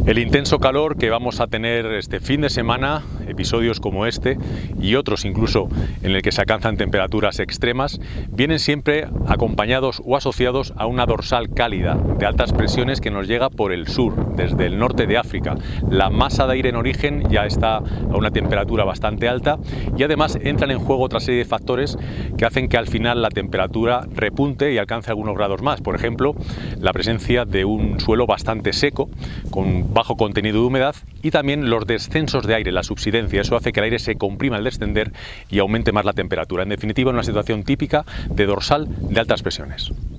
El intenso calor que vamos a tener este fin de semana, episodios como este y otros incluso en el que se alcanzan temperaturas extremas, vienen siempre acompañados o asociados a una dorsal cálida de altas presiones que nos llega por el sur, desde el norte de África. La masa de aire en origen ya está a una temperatura bastante alta y además entran en juego otra serie de factores que hacen que al final la temperatura repunte y alcance algunos grados más. Por ejemplo, la presencia de un suelo bastante seco, con bajo contenido de humedad, y también los descensos de aire, la subsidencia. Eso hace que el aire se comprima al descender y aumente más la temperatura. En definitiva, una situación típica de dorsal de altas presiones.